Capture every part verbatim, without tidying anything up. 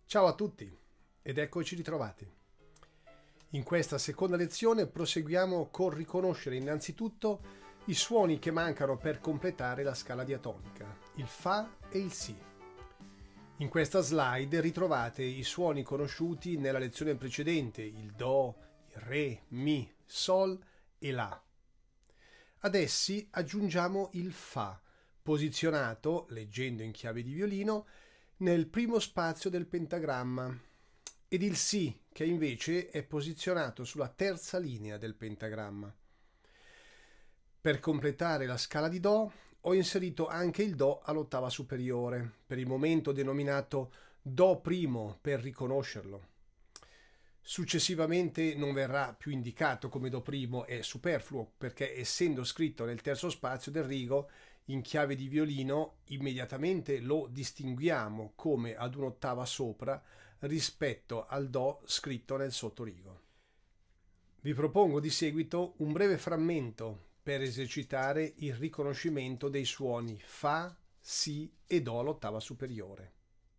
Ciao a tutti ed eccoci ritrovati. In questa seconda lezione proseguiamo col riconoscere innanzitutto i suoni che mancano per completare la scala diatonica, il Fa e il Si. In questa slide ritrovate i suoni conosciuti nella lezione precedente, il Do, il Re, Mi, Sol e La. Ad essi aggiungiamo il Fa, posizionato, leggendo in chiave di violino, nel primo spazio del pentagramma, ed il Si, che invece è posizionato sulla terza linea del pentagramma. Per completare la scala di Do ho inserito anche il Do all'ottava superiore, per il momento denominato Do primo per riconoscerlo. Successivamente non verrà più indicato come Do primo, è superfluo perché essendo scritto nel terzo spazio del rigo in chiave di violino immediatamente lo distinguiamo come ad un'ottava sopra rispetto al Do scritto nel sottorigo. Vi propongo di seguito un breve frammento per esercitare il riconoscimento dei suoni Fa, Si e Do all'ottava superiore.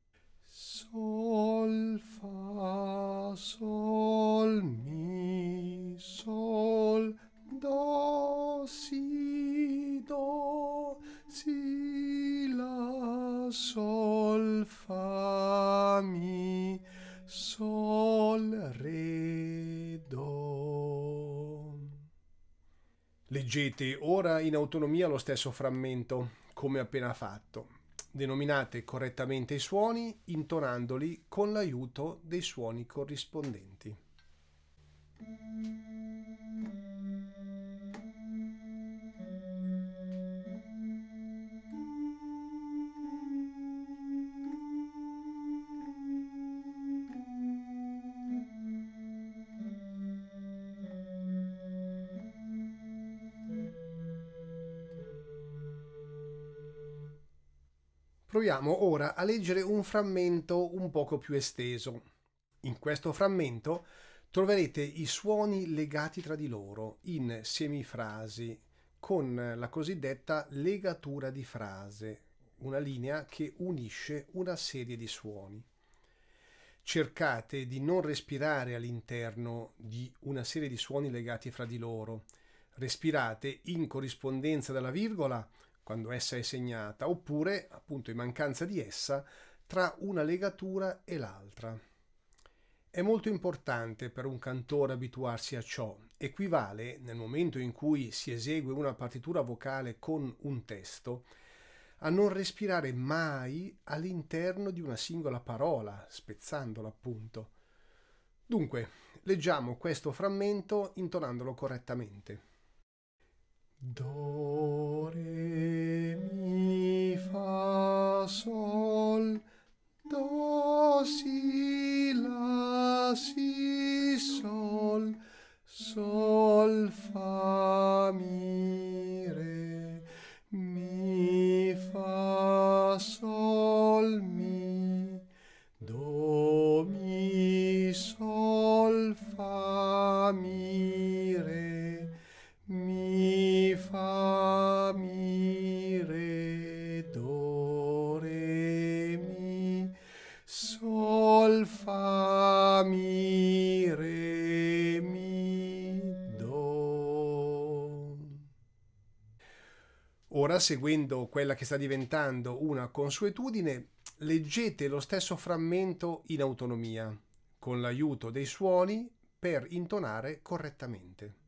Sol, Fa, Sol, Mi, Sol, Do, Si, Do, Si, La, Sol, Fa, Mi, Sol, Re, Do. Leggete ora in autonomia lo stesso frammento, come appena fatto. Denominate correttamente i suoni intonandoli con l'aiuto dei suoni corrispondenti. Proviamo ora a leggere un frammento un poco più esteso. In questo frammento troverete i suoni legati tra di loro in semifrasi con la cosiddetta legatura di frase, una linea che unisce una serie di suoni. Cercate di non respirare all'interno di una serie di suoni legati fra di loro. Respirate in corrispondenza della virgola quando essa è segnata, oppure, appunto in mancanza di essa, tra una legatura e l'altra. È molto importante per un cantore abituarsi a ciò. Equivale, nel momento in cui si esegue una partitura vocale con un testo, a non respirare mai all'interno di una singola parola, spezzandola appunto. Dunque, leggiamo questo frammento intonandolo correttamente. Do, Re, Mi, Fa, Sol, Do, Si, La, Si, Sol, Sol, Fa, Mi, Re, Mi, Fa, Sol, Mi, Do, Mi, Sol, Fa, Mi, Re, Mi, Fa, Mi, Re, Do, Re, Mi, Sol, Fa, Mi, Re, Mi, Do. Ora, seguendo quella che sta diventando una consuetudine, leggete lo stesso frammento in autonomia, con l'aiuto dei suoni per intonare correttamente.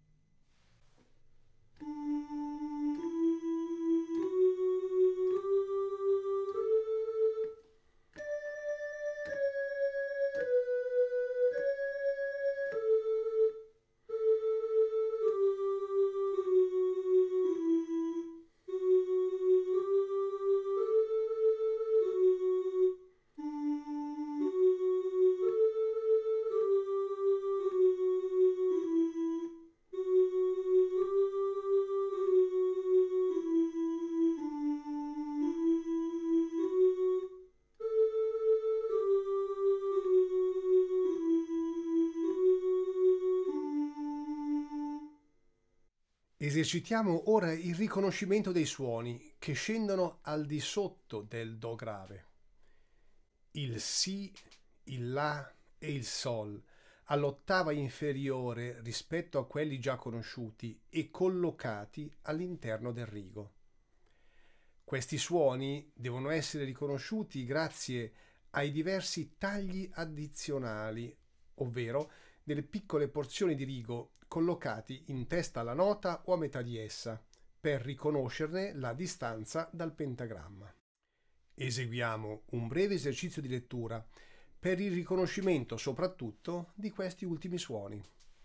Esercitiamo ora il riconoscimento dei suoni che scendono al di sotto del Do grave. Il Si, il La e il Sol all'ottava inferiore rispetto a quelli già conosciuti e collocati all'interno del rigo. Questi suoni devono essere riconosciuti grazie ai diversi tagli addizionali, ovvero delle piccole porzioni di rigo collocati in testa alla nota o a metà di essa, per riconoscerne la distanza dal pentagramma. Eseguiamo un breve esercizio di lettura per il riconoscimento soprattutto di questi ultimi suoni.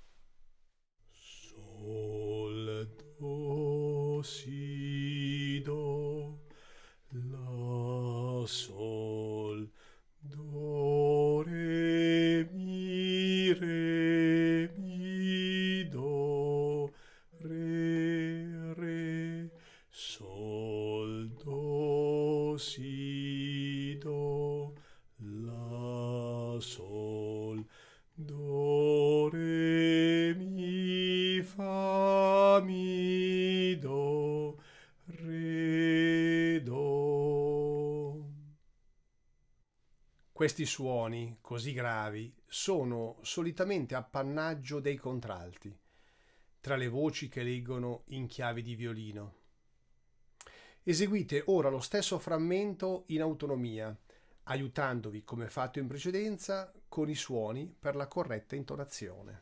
Sol, do, si, do, la, sol, do, re, mi, re, mi, do, re, re, sol, do, si, do, la, sol, do, re, mi, fa, mi, do, re, do. Questi suoni così gravi sono solitamente appannaggio dei contralti, tra le voci che leggono in chiavi di violino. Eseguite ora lo stesso frammento in autonomia, aiutandovi, come fatto in precedenza, con i suoni per la corretta intonazione.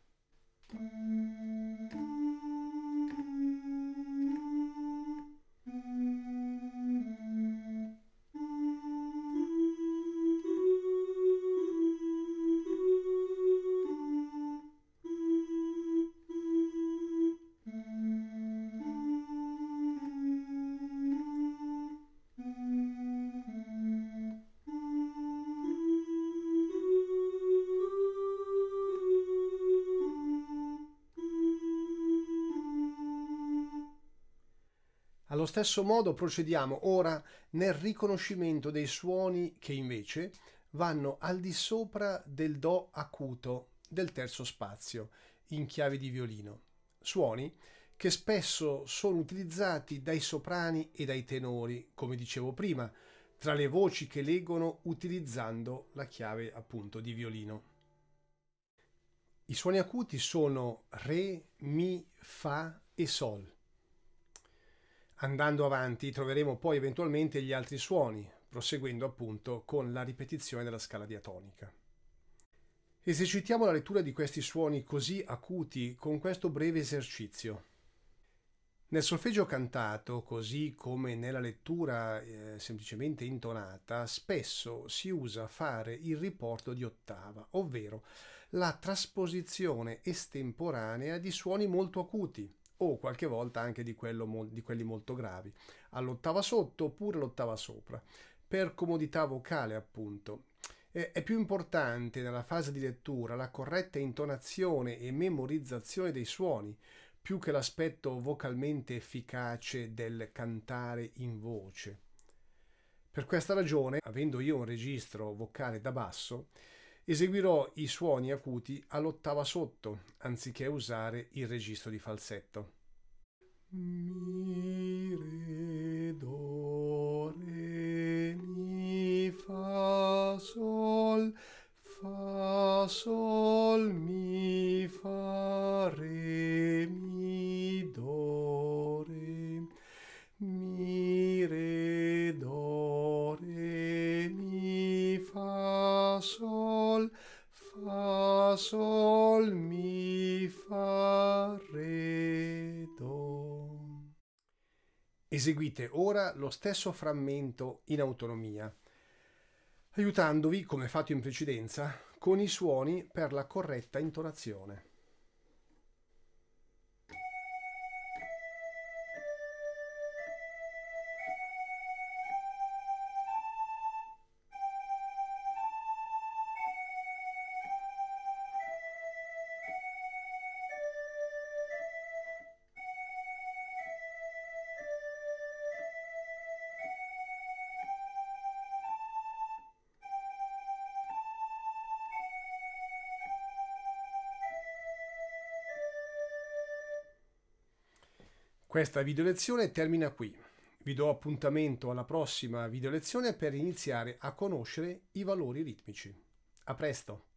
Allo stesso modo procediamo ora nel riconoscimento dei suoni che invece vanno al di sopra del Do acuto del terzo spazio in chiave di violino, suoni che spesso sono utilizzati dai soprani e dai tenori, come dicevo prima, tra le voci che leggono utilizzando la chiave appunto di violino. I suoni acuti sono Re, Mi, Fa e Sol. Andando avanti troveremo poi eventualmente gli altri suoni, proseguendo appunto con la ripetizione della scala diatonica. Esercitiamo la lettura di questi suoni così acuti con questo breve esercizio. Nel solfeggio cantato, così come nella lettura eh, semplicemente intonata, spesso si usa fare il riporto di ottava, ovvero la trasposizione estemporanea di suoni molto acuti, o qualche volta anche di, quello, di quelli molto gravi, all'ottava sotto oppure all'ottava sopra, per comodità vocale appunto. È più importante nella fase di lettura la corretta intonazione e memorizzazione dei suoni, più che l'aspetto vocalmente efficace del cantare in voce. Per questa ragione, avendo io un registro vocale da basso, eseguirò i suoni acuti all'ottava sotto, anziché usare il registro di falsetto. Mi, re, do, re, mi, fa, sol, fa, sol, mi, fa, re, mi, do, re, mi, re, do, re, mi, fa, sol, fa, sol, mi, fa, re, do. Eseguite ora lo stesso frammento in autonomia, aiutandovi, come fatto in precedenza, con i suoni per la corretta intonazione. Questa video lezione termina qui. Vi do appuntamento alla prossima video lezione per iniziare a conoscere i valori ritmici. A presto!